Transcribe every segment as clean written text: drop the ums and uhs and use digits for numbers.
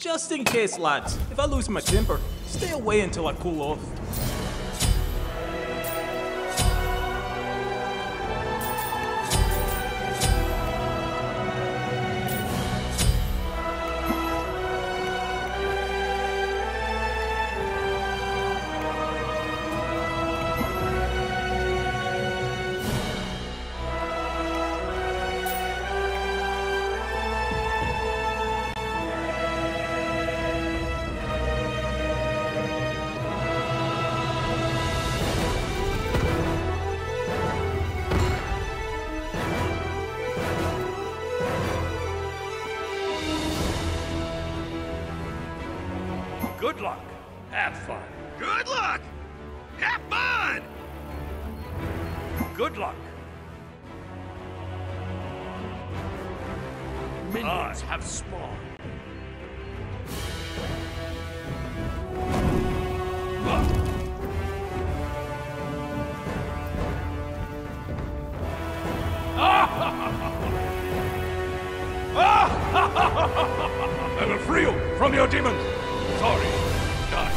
Just in case, lads. If I lose my temper, stay away until I cool off. Good luck. Have fun. Good luck! Have fun! Good luck. Minions have spawned. I will free you from your demons! Sorry. Die.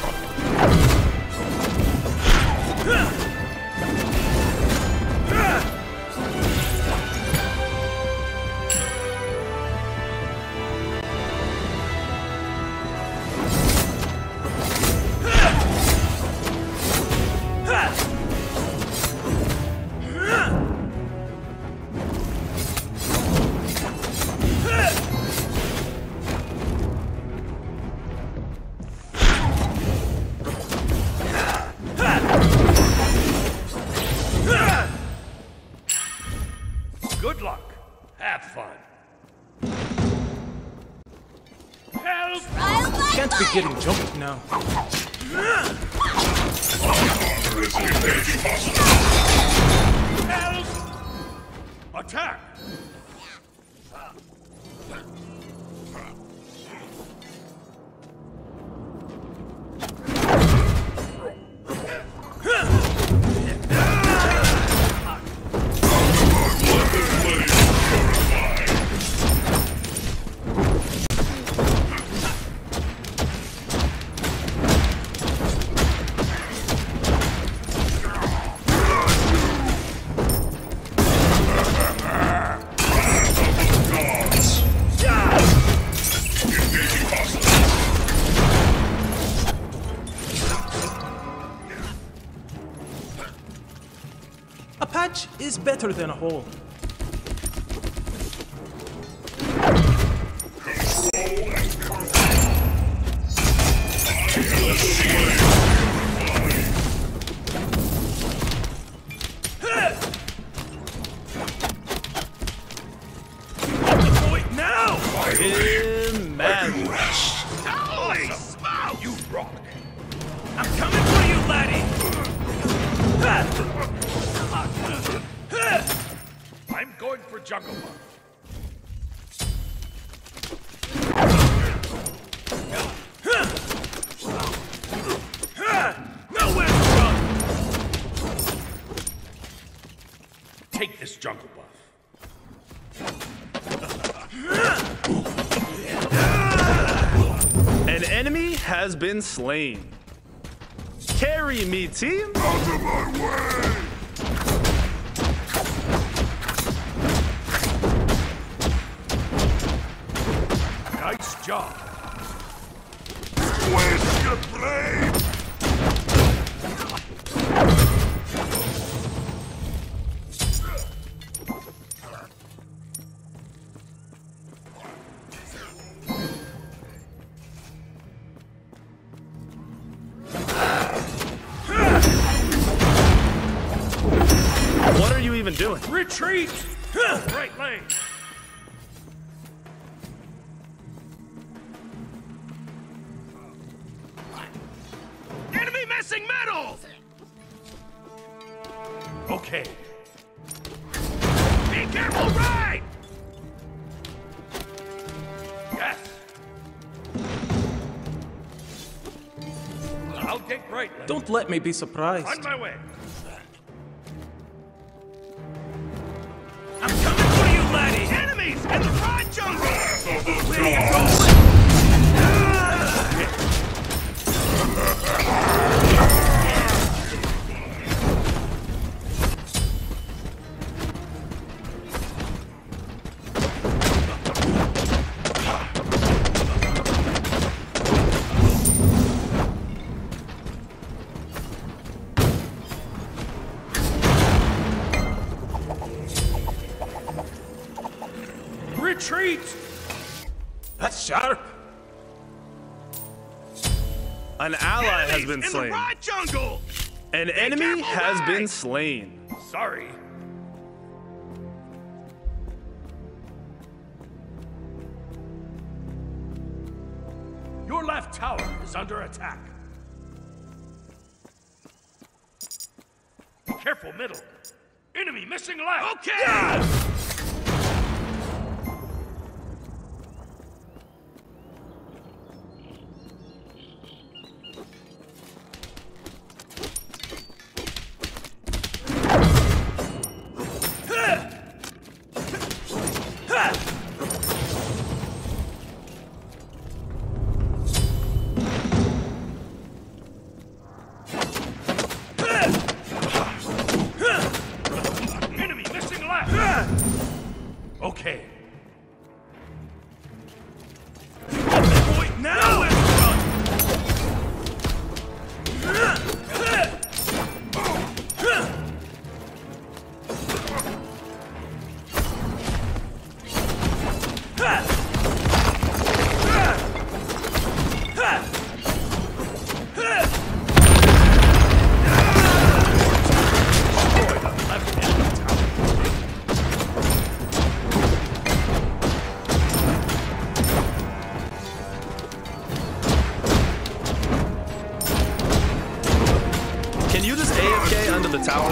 Good luck. Have fun. Help! Can't be getting jumped now. Help! Attack! A patch is better than a hole. Holy smoke! You rock! I'm coming for you, laddie! I'm going for Jungle Buff. Nowhere to run! Take this Jungle Buff. An enemy has been slain. Carry me, team! Out of my way! Nice job. Squish your brain! What are you even doing? Retreat! Right lane. Enemy missing metal! Okay. Be careful, right! Yes. I'll take right lane. Don't let me be surprised. On my way. I'm coming for you, laddie! Enemies in the front jungle! Where you going? sharp. An ally has Enemies been in the slain. right jungle! An enemy careful, has right. been slain. Sorry. Your left tower is under attack. Be careful, middle. Enemy missing left. Okay! Enemy missing left. Okay. Point now, let's run! Can you just AFK under the tower?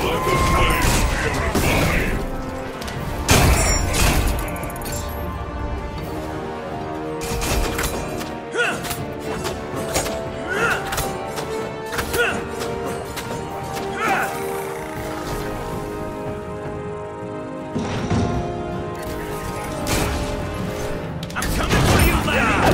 I'm coming for you, lady!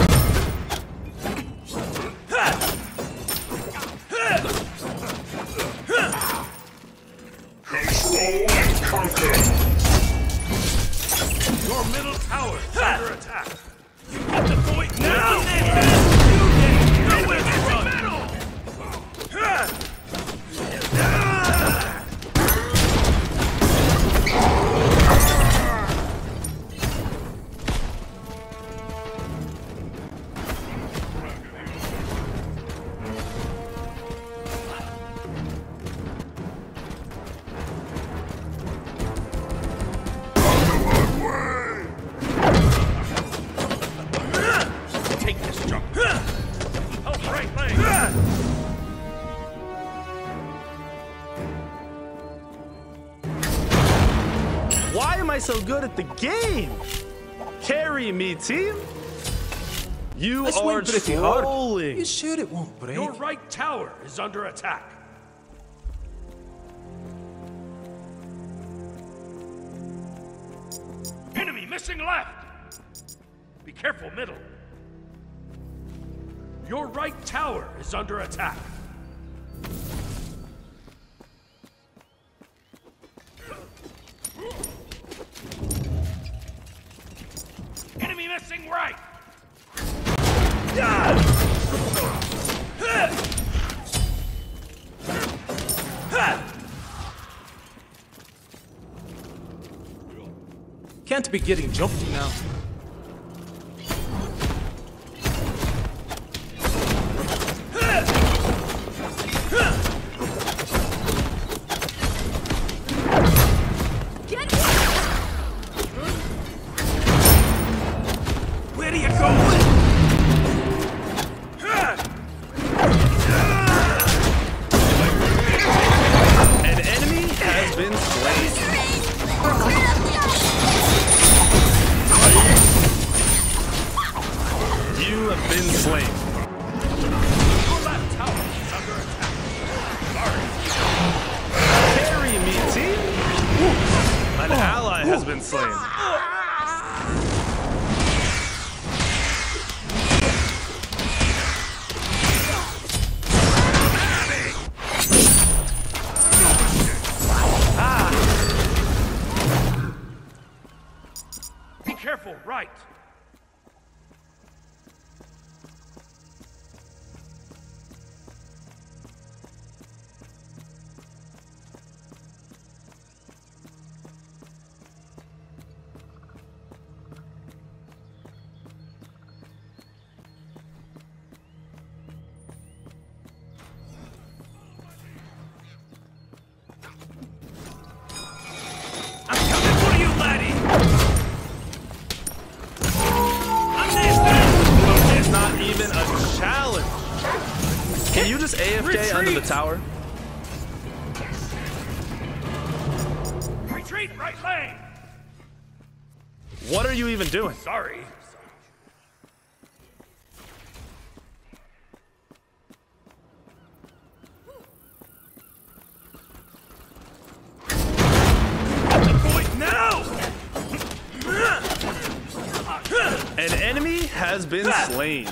Your middle tower is under attack. Get the point now! You get nowhere to run! Take this jump. Help right lane. Why am I so good at the game? Carry me, team. You This are went pretty hard. trolling. You sure it won't break? Your right tower is under attack. Enemy missing left. Be careful, middle. Your right tower is under attack. Enemy missing right. Can't be getting jumped now. Where do you go? An enemy has been slain. You have been slain. Your left tower is under attack. Sorry. Carry me, team. An ally has been slain. Be careful, right. AFK under the tower? Retreat, right lane! What are you even doing? Sorry. An enemy has been slain.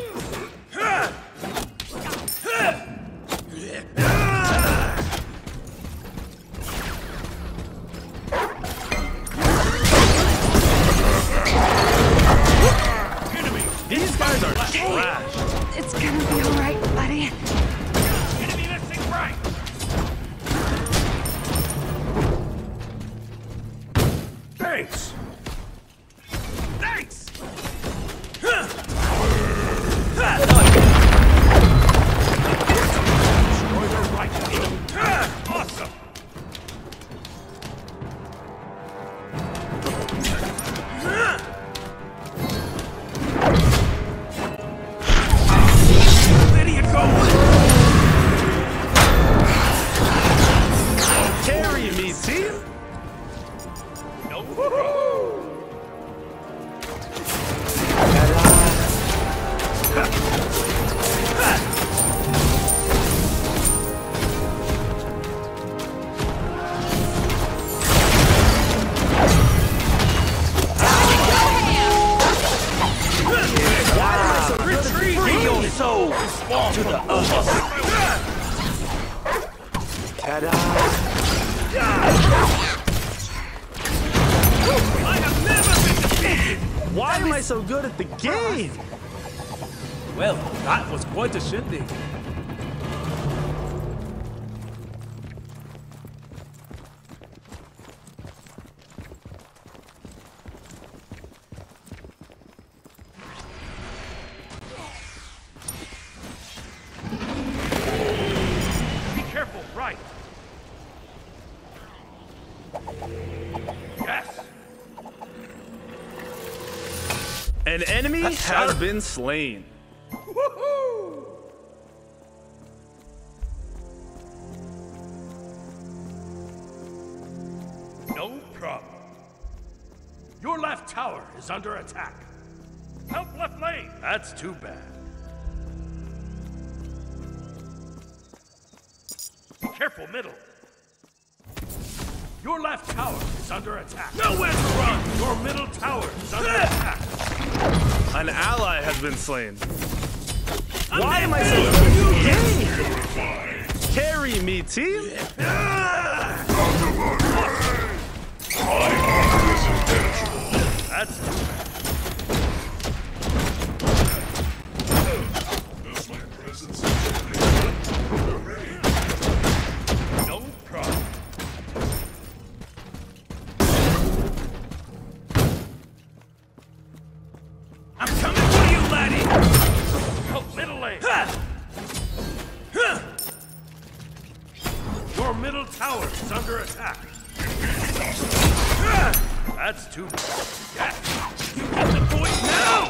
These guys are trash. It's gonna be all right, buddy. Enemy missing right! Thanks! Thanks! Destroy their right wing. Awesome! There you go! Carry me, team. Why am I so good at the game? Well, that was quite a shindig. Be careful, right! Yes! An enemy has been slain. Woohoo! No problem. Your left tower is under attack. Help left lane! That's too bad. Be careful, middle. Your left tower is under attack. Nowhere to run! Your middle tower is under attack. An ally has been slain. Why am I so good at the game? Carry me, team. That's too bad. No problem. I'm coming for you, laddie! Help middle lane! Your middle tower is under attack. That's too bad. Yes! You get the point now!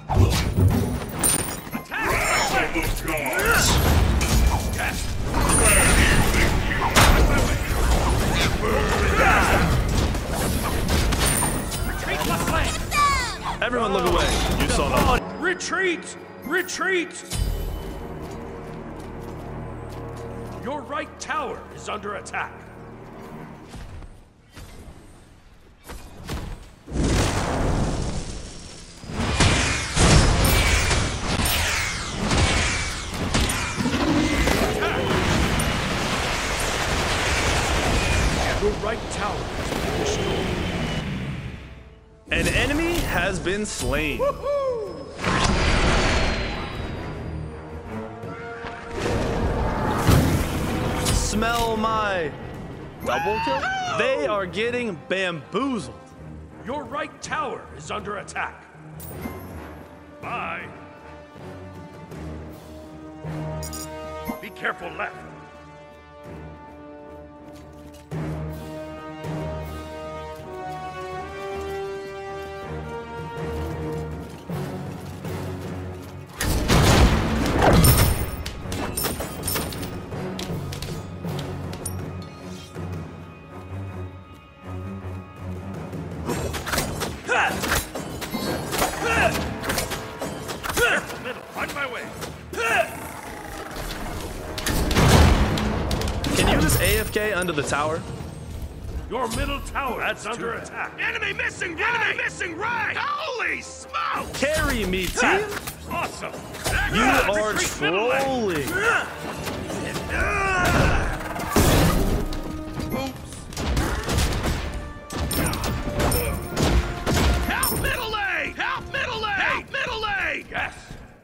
Attack! Yes! Retreat left lane! Everyone look away. You saw nothing. Retreat! Retreat! Your right tower is under attack. Your right tower has been destroyed. An enemy has been slain. Smell my double kill? They are getting bamboozled. Your right tower is under attack. Bye. Be careful left. On my way. Can you just AFK under the tower? Your middle tower is under attack. Enemy missing right! Enemy missing right! Holy smoke! Carry me, team! Awesome! You are trolling! Help middle lane! Help middle lane! Help middle lane! Yes!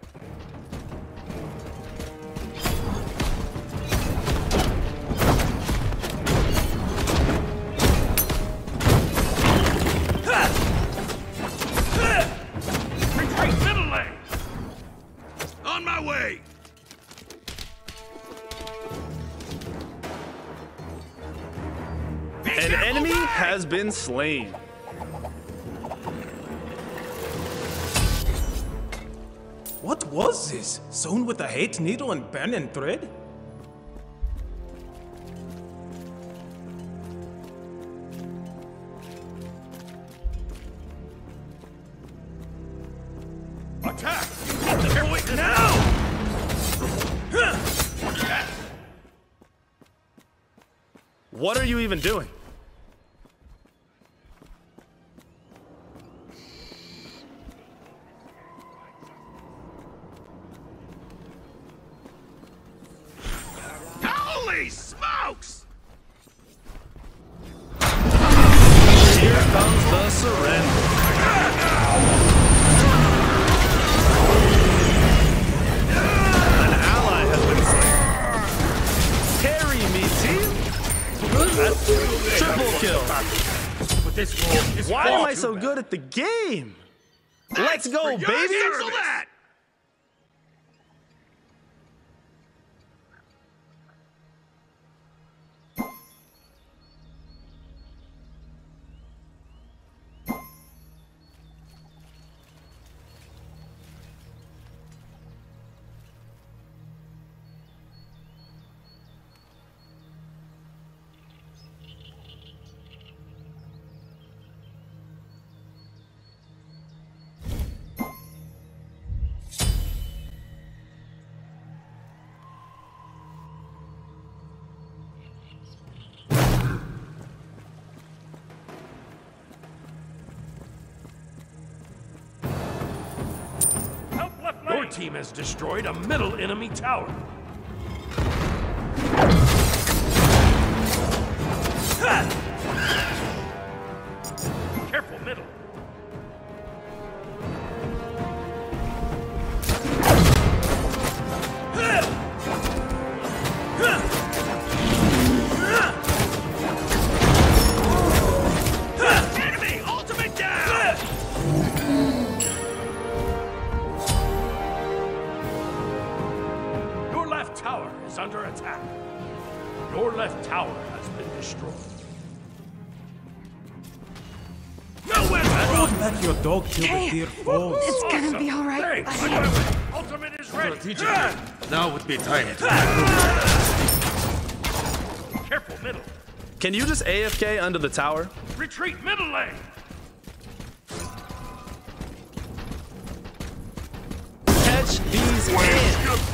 Retreat middle lane! On my way! An enemy has been slain. What was this? Sewn with a hate needle and pen and thread? Attack! Careful now! What are you even doing? Holy smokes! Here comes the surrender. An ally has been slain. Carry me, team. That's triple kill. But this war is Why far am I too so bad. good at the game? Let's go, For your baby! service. That. Your team has destroyed a middle enemy tower. Careful, middle. Enemy! Ultimate down! Your left tower is under attack. Your left tower has been destroyed. Nowhere to run! Don't let your dog kill the Okay. deer falls. It's gonna be all right, Thanks. buddy. On my way. Ultimate is ready. Now would be time to Careful, middle. Can you just AFK under the tower? Retreat middle lane. Catch these hands.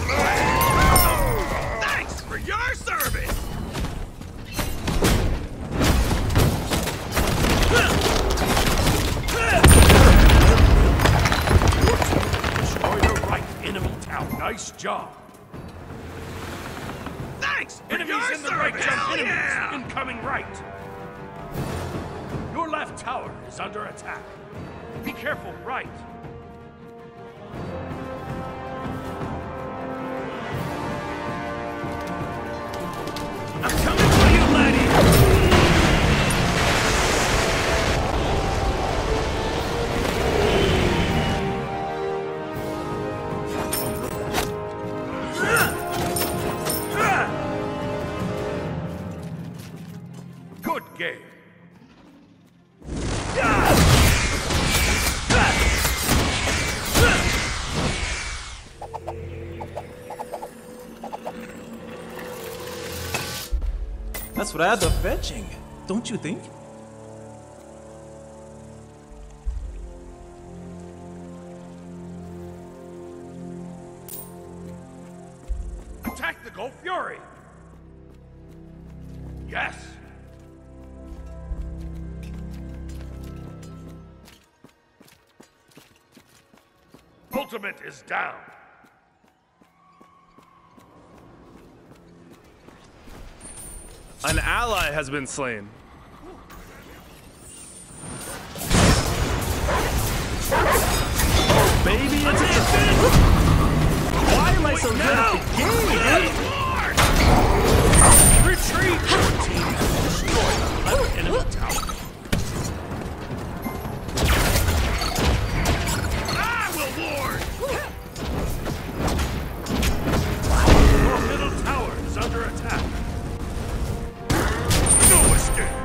Thanks for your service. Destroy the right enemy tower. Nice job. Thanks for Enemies your in the service. right jump. Enemies Yeah. incoming right. Your left tower is under attack. Be careful, right. I'm coming for you, laddie! Good game. That's rather fetching, don't you think? Tactical Fury! Yes! Ultimate is down! An ally has been slain. Oh, baby, it's a defense! Why am I so good at the game? Retreat! Your team has destroyed a left enemy tower. I will ward! Your middle tower is under attack. No escape!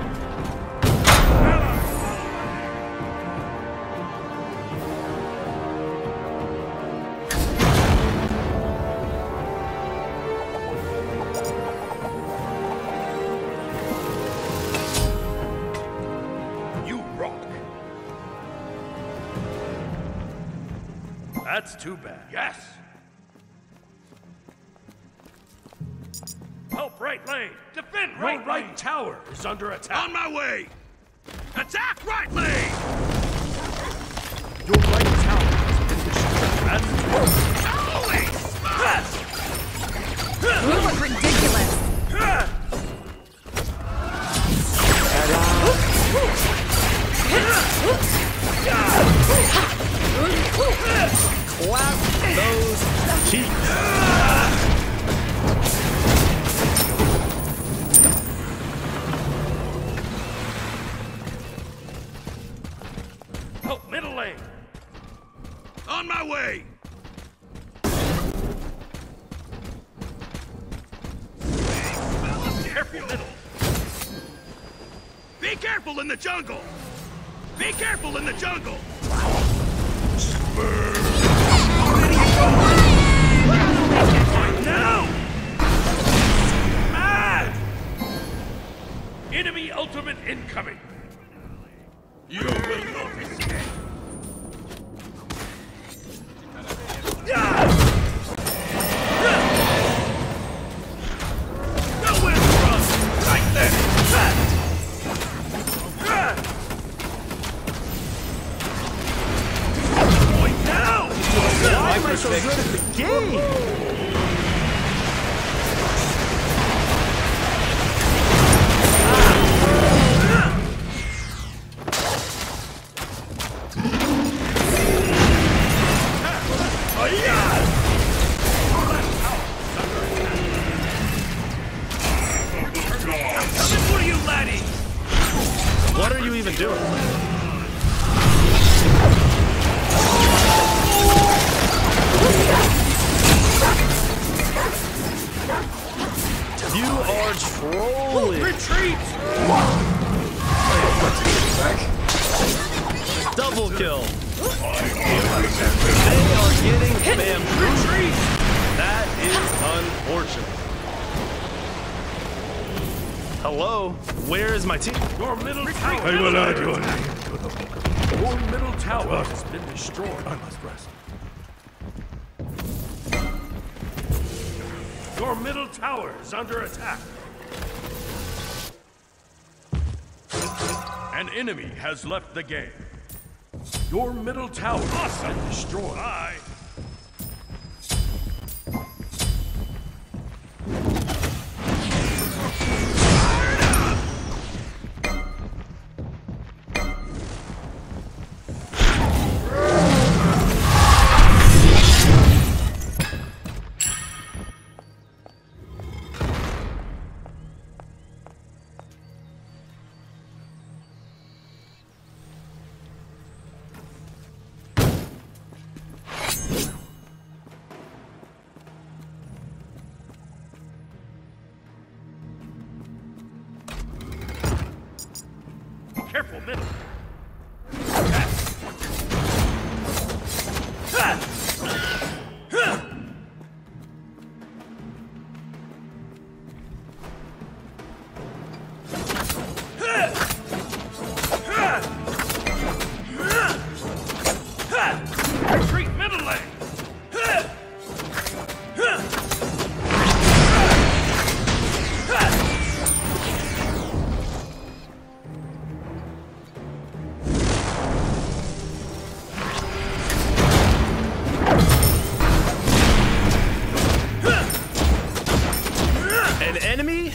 That's too bad. Yes! Help right lane! Defend right lane! Your right tower is under attack. On my way! Attack right lane! Your right tower has been destroyed. That's holy smash! You look ridiculous. Clap those cheeks. Help middle lane. On my way. Careful middle. Be careful in the jungle. Be careful in the jungle. Now! Mad! Enemy ultimate incoming! You will not escape! Nowhere to run! Right there! Point now! Why am I so good at the game? What are you even doing? You are trolling. Retreat! Double kill. They are getting bamboozled. That is unfortunate. Hello? Where is my team? Your middle tower. I will add your name. Your middle tower has been destroyed. I must rest. Your middle tower is under attack. An enemy has left the game. Your middle tower has been destroyed. Bye.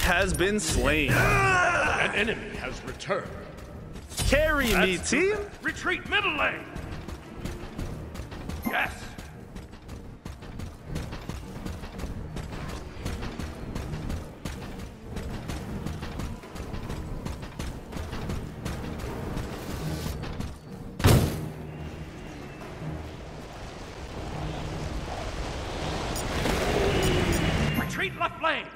has been slain. An enemy has returned. Carry me, team. Retreat middle lane. Yes. Retreat left lane.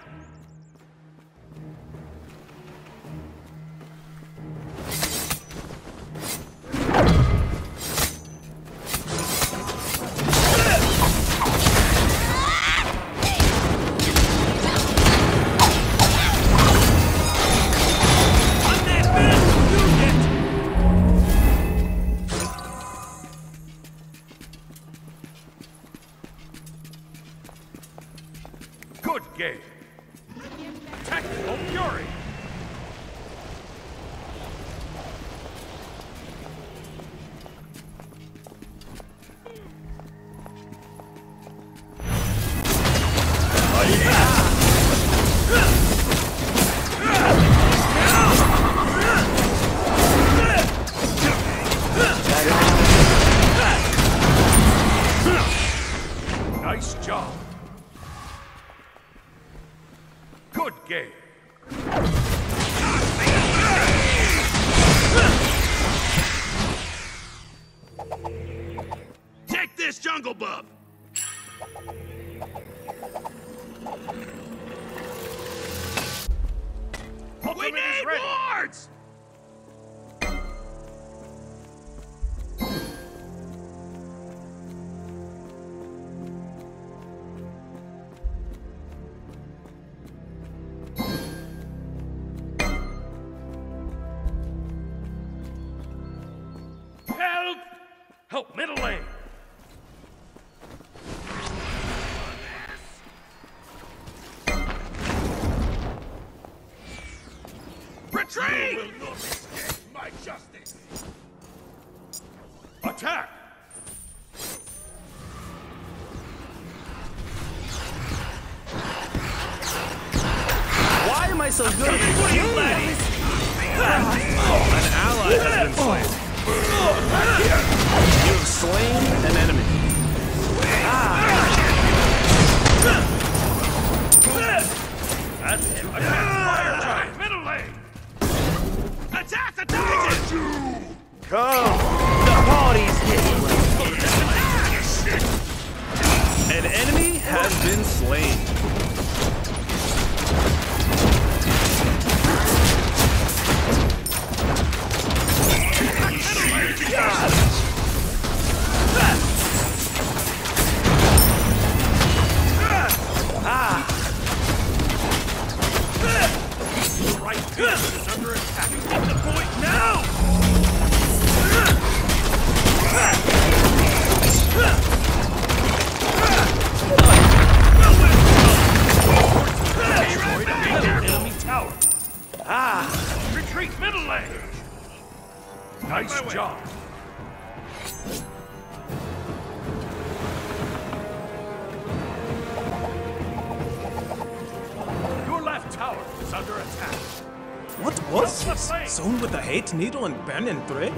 Good game. Tactical fury. Nice job. Good game. Take this, Jungle Bub! We need wards! Help! Help middle lane. Retreat! You will not escape my justice. Attack! Why am I so good at this game? An ally has been slain. You have slain an enemy. That's him. Attack! Fire giant! Middle lane! Attack the Titan! Come. The party's getting An enemy has been slain. Right fist is under attack. Get the point now! Enemy tower. Retreat middle lane. Nice job. Your left tower is under attack. What was this? Sown with a hate needle and burning thread?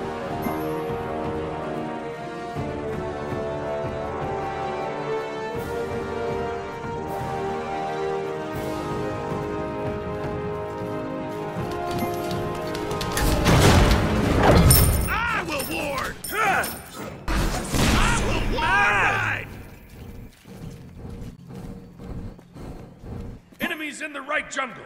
I will ward! I will ward! Enemies in the right jungle.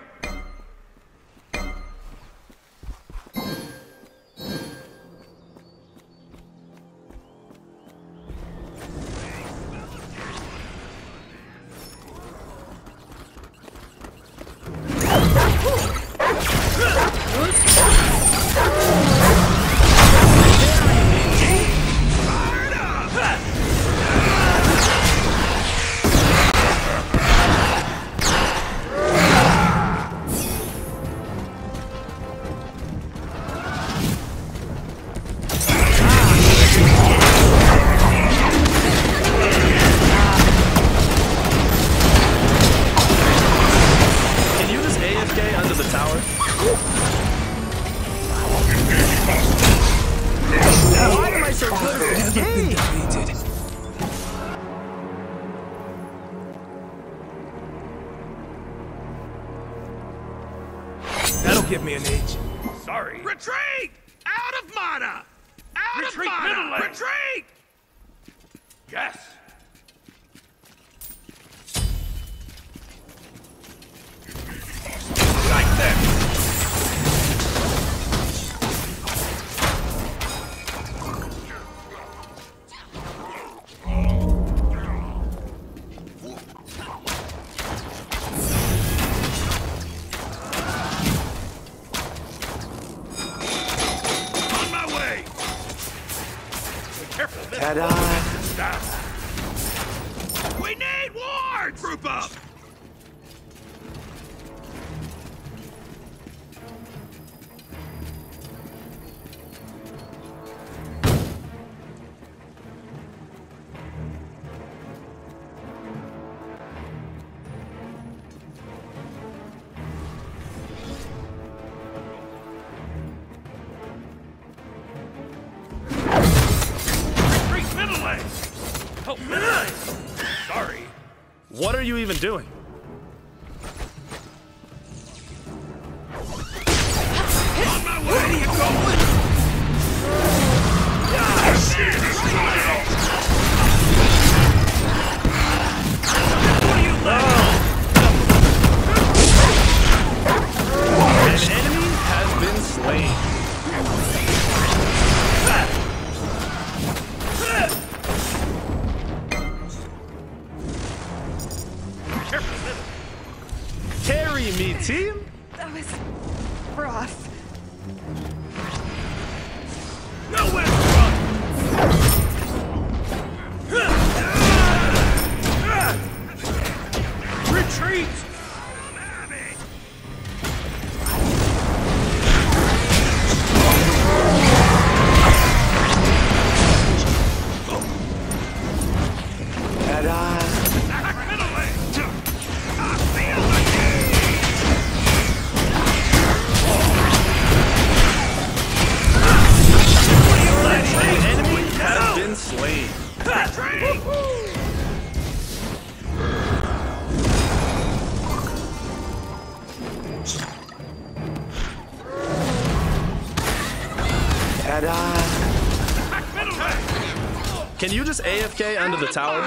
give me an age. Sorry. Retreat! Out of mana! Out Retreat, of mana! middle lane. Retreat! Yes. Like this! On my way! Be careful. This Ta-da! down. We need wards! Group up! Retreat, middle lane. Oh, middle lane. Sorry. What are you even doing? On my way! Where are you going? An enemy has been slain. Careful, middle. Carry me, team. That was rough. Nowhere to run! Retreat. Ta-da! Middle lane! I feel the need! An enemy has been slain. Retreat! Ta-da! Middle lane! Can you just AFK under the tower?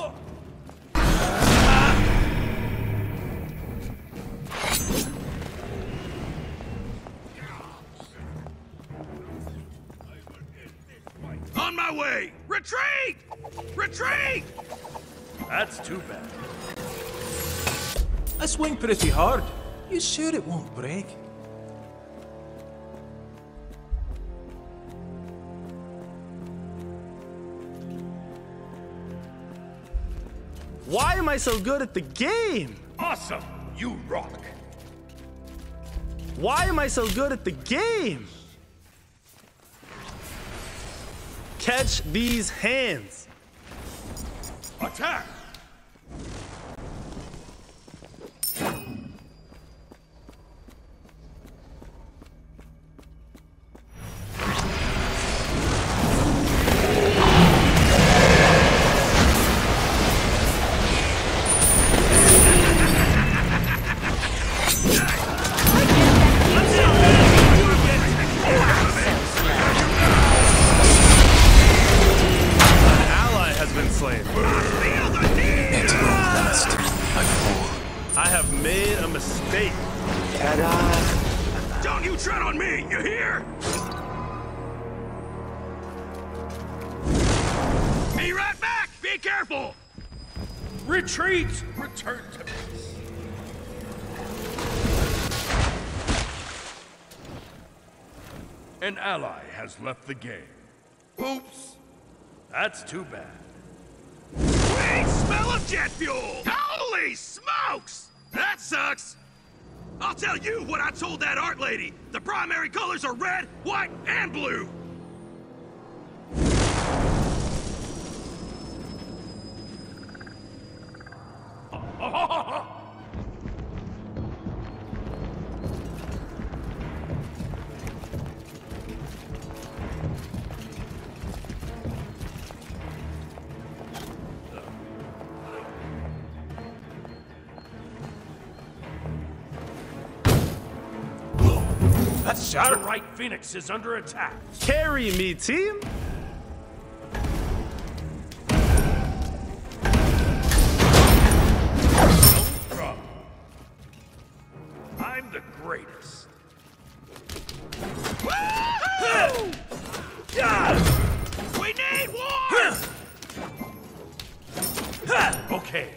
On my way! Retreat! Retreat! That's too bad. I swing pretty hard. You sure it won't break? Why am I so good at the game? Awesome. You rock. Why am I so good at the game? Catch these hands. Attack. An ally has been slain. It won't last. I fall. I have made a mistake. Ta-da! Don't you tread on me, you hear? Be right back! Be careful! Retreat. Return to base. An ally has left the game. Oops. That's too bad. Wait, smell of jet fuel! Holy smokes! That sucks! I'll tell you what I told that art lady. The primary colors are red, white, and blue. That's Your sharp. right Phoenix is under attack. Carry me, team. Drop. I'm the greatest. Woo-hoo! We need war! Okay.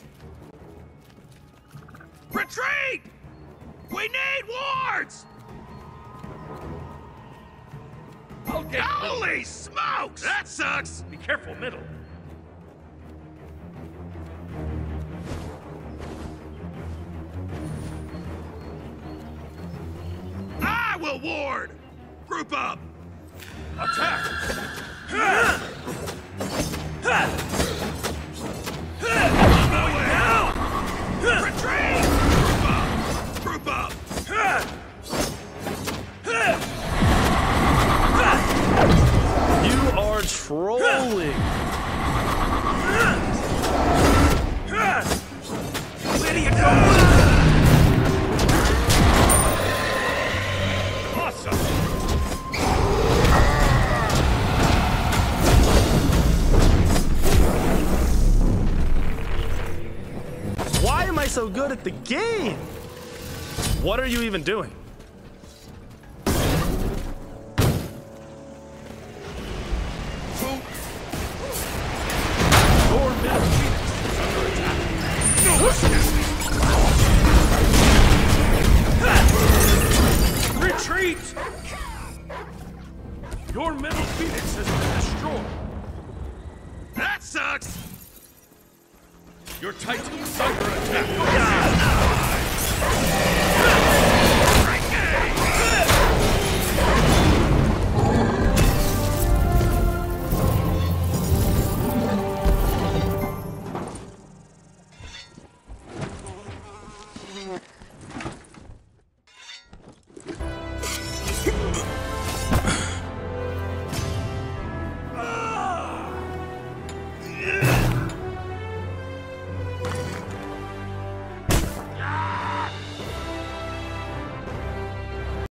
Retreat! We need wards! I'll get Holy smokes! That sucks! Be careful, middle. I will ward! Group up! Attack! On my way out! Retreat! Group up! You are trolling. Where do you go? Awesome! Why am I so good at the game? What are you even doing? Your middle Phoenix is under attack. Retreat! Your middle Phoenix has been destroyed. That sucks! Your Titan is under attack.